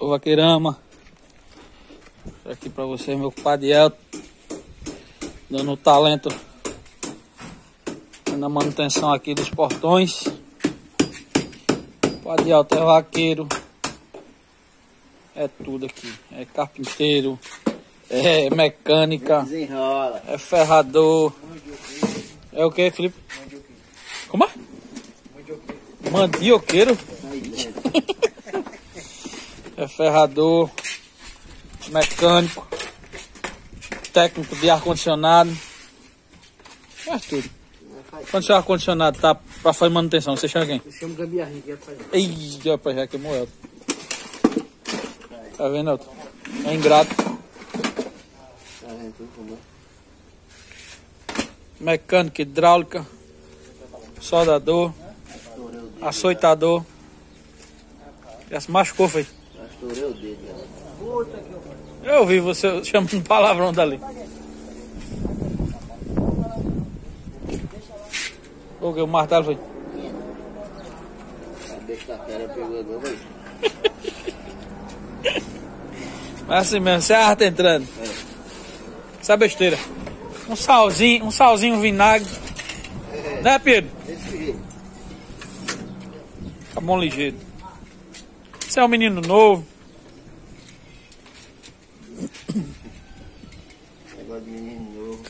Ô vaqueirama, aqui pra você, meu compadre Elton, dando o talento na manutenção aqui dos portões. Compadre Elton é vaqueiro, é tudo aqui, é carpinteiro, é mecânica, desenrola, é ferrador, é o que, Felipe? Como é? Mandioqueiro? É ferrador, mecânico, técnico de ar-condicionado, faz tudo. Quando seu ar-condicionado tá pra fazer manutenção, você chama quem? eu chamo Gambiarrinha, que é pra ele. Ih, rapaz, já queimou Elton. Tá vendo, Elton? É ingrato. Tá vendo tudo como é? Mecânica, hidráulica, soldador, açoitador. Já se machucou, foi? Já estourei o dedo, galera. Eu ouvi você chamando palavrão dali. O martelo foi? A besta-fera pegou de novo aí. Mas assim mesmo, você arta entrando. Essa besteira. Um salzinho, um vinagre. Né, Pedro? Desse jeito. Tá bom ligeiro. Você é um menino novo. Negócio de menino novo.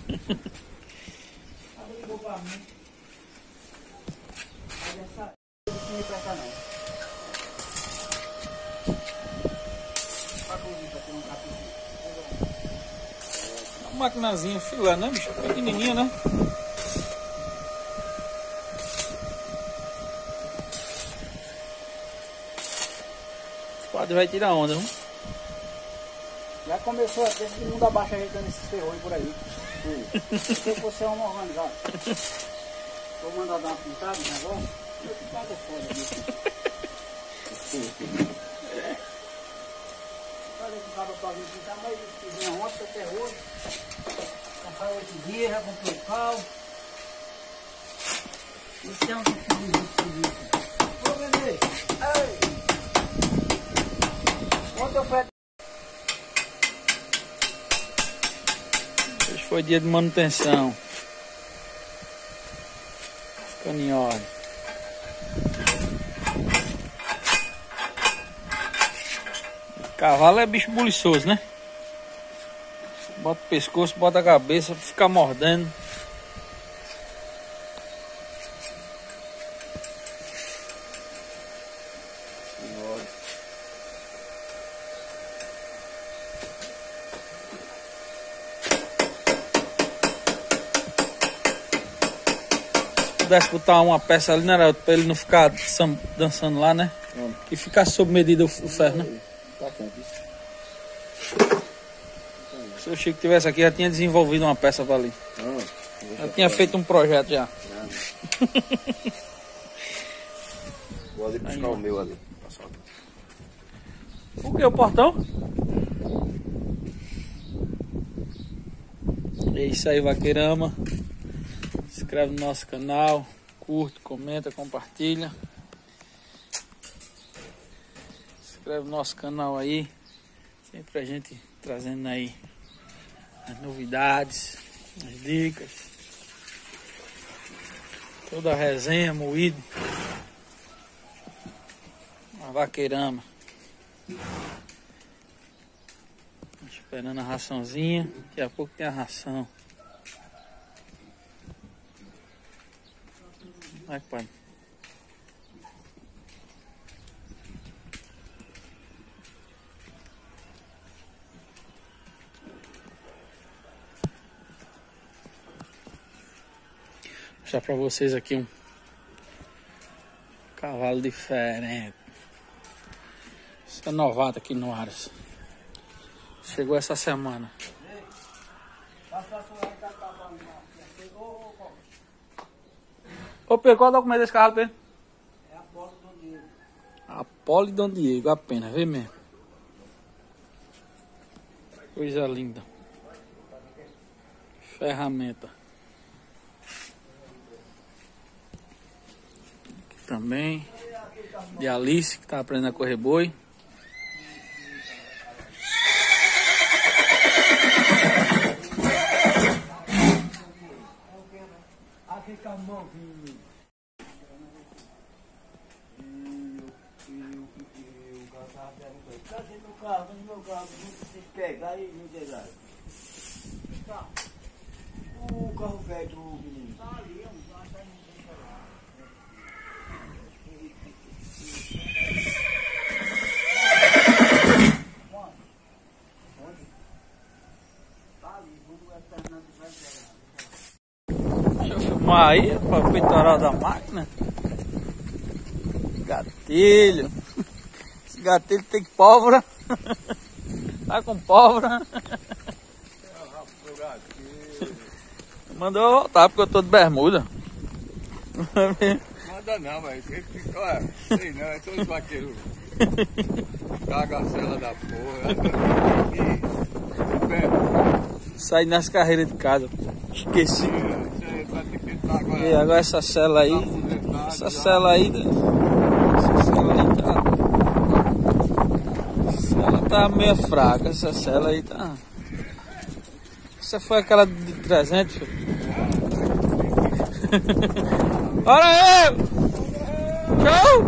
Uma maquinazinha filé, né, bicho? Pequenininha, né? O padre vai tirar onda, não? Já começou até todo mundo abaixa ajeitando esses ferrolhos por aí. Se você é um organizado, vou mandar dar uma pintada no negócio. Meu pintado é foda, bicho. Falei que tava pra vir pintar, mas eles fizeram ontem até hoje. Já faz 8 dias, já comprou o cal. Isso é um tipo de serviço. Ô, bebê! Ei! Ontem eu fui. Hoje foi dia de manutenção. Ficando em ordem. Cavalo é bicho buliçoso, né? Bota o pescoço, bota a cabeça, fica mordendo. Se pudesse botar uma peça ali, não era pra ele não ficar dançando lá, né? Que ficar sob medida o ferro, né? Tá tanto isso. Se o Chico tivesse aqui, já tinha desenvolvido uma peça pra ali. Não, Já tinha feito um projeto já. vou ali buscar o meu ali. O que? O portão? É isso aí, vaqueirama. Se inscreve no nosso canal. Curte, comenta, compartilha. Se inscreve no nosso canal aí. Sempre a gente trazendo aí as novidades, as dicas. Toda a resenha, moído. A vaqueirama. Esperando a raçãozinha. Daqui a pouco tem a ração. Vai, pai. Vou mostrar pra vocês aqui um cavalo diferente. Isso é novato aqui no Aras. Chegou essa semana. Ô Pedro, qual é o documento desse cavalo, Pedro? É a Poli Dom Diego. A Poli Dom Diego, apenas, vê mesmo. Coisa linda. Ferramenta. Aqui também. De Alice, que tá aprendendo a correr boi. Cadê meu carro? Cadê meu carro? Se pegar e não pegar. O carro velho do menino. Tá ali, não acha que não tem celular. Onde? Tá ali, vamos terminando de vai pegar. Deixa eu filmar aí para o peitoral da máquina. Gatilho. Esse gatilho tem pólvora. Tá com pólvora. Mandou eu voltar porque eu tô de bermuda. Manda não, mas olha, sei não, é todos vaqueiros. Caga a cela da porra. Saí nas carreiras de casa. Esqueci. Agora, E agora essa cela aí. Essa cela aí. Essa cela aí tá. Essa cela tá meio fraca. Essa cela aí tá. Essa foi aquela de 300. Olha aí! Show!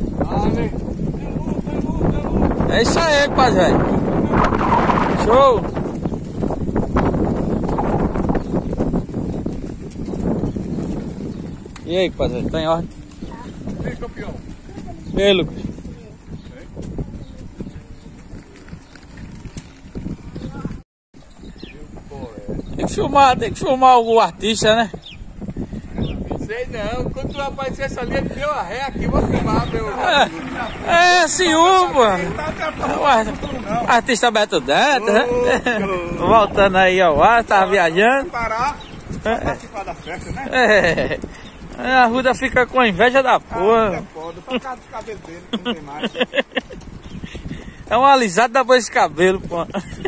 É isso aí, quase velho. Show! E aí, quase velho, tá em ordem? E aí, campeão? E aí, Lucas? Tem que filmar o artista, né? Sei não, quando tu aparecer essa linha, deu a ré aqui, vou filmar, meu. É ciúme, pô. O artista Beto Dentro, né? Voltando aí ao ar, tava viajando. Parar, participar da festa, né? A Ruda fica com inveja da porra. É foda, só por causa dos cabelos dele, que não tem mais. É um alisado da boa esse cabelo, pô.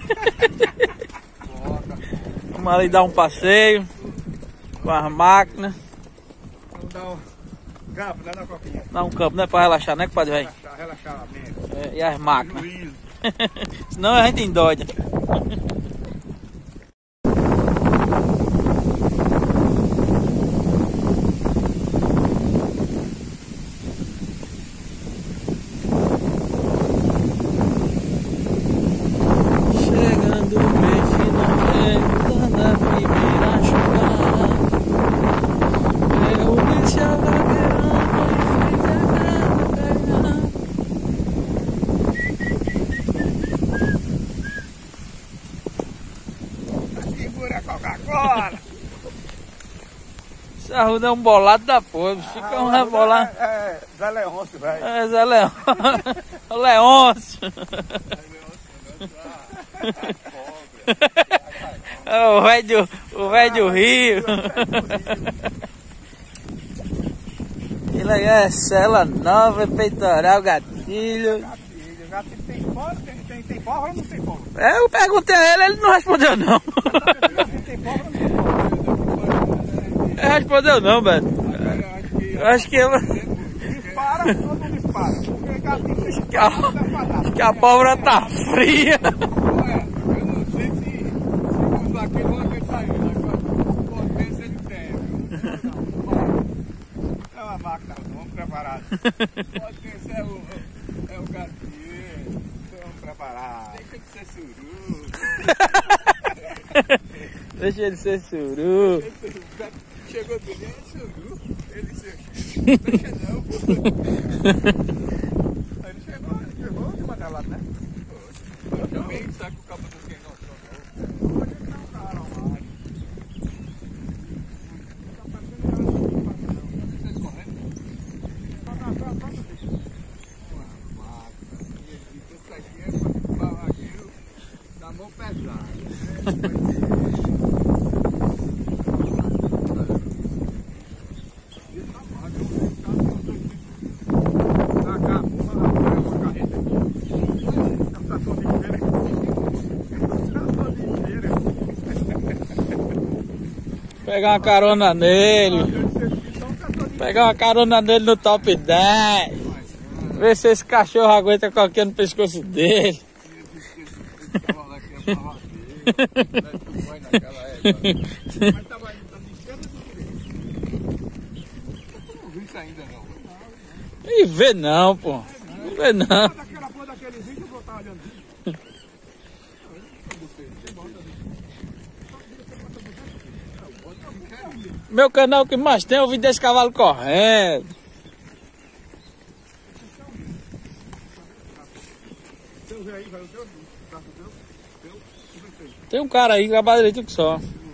Vamos ali dar um passeio com as máquinas. Vamos dar um campo, né, na copinha? Dar um campo, né? Pra relaxar, né, compadre, velho? Relaxar a mente. E as máquinas. Juízo. Senão a gente endoida. Chegando o mês de novembro, na primeira chuva, eu deixava verão e fez a grana. Segura a Coca-Cola. Esse Arruda é um bolado da porra, fica um rebolado. É, Zé Leôncio, velho. É, Zé Leão. O Leôncio. É o velho do Rio. Ele aí é cela nova, peitoral, gatilho. Gatilho tem fora, tem pólvora ou não tem pólvora? É, eu perguntei a ele, ele não respondeu não. Tem pólvora ou não tem pólvora? Ele respondeu não, velho. Eu acho que Dispara ou não dispara? Porque gatilho que a pólvora tá fria. eu não sei se os vaqueiros vão acreditar aí, agora potência ele tem. É uma máquina, vamos preparar. Potência é o gatilho, vamos preparar. Deixa de ser suru. Deixa ele ser suru. Chegou do dia, é suru. Ele disse, deixa não, pô. Ele chegou de uma lado, né? Eu também saco o cabo do que não. Hoje ele não tá arrumado. Tá parecendo que correndo. Isso aqui é para o vaqueiro da mão pesada. Pegar uma carona nele. Pegar uma carona nele no top 10. Ver se esse cachorro aguenta qualquer no pescoço dele. isso ainda não. E vê não, pô. Não vê não. Daquela porra daquele vídeo eu vou estar olhando vídeo. Meu canal que mais tem é o vídeo desse cavalo correndo. Tem um cara aí que trabalha direito que só.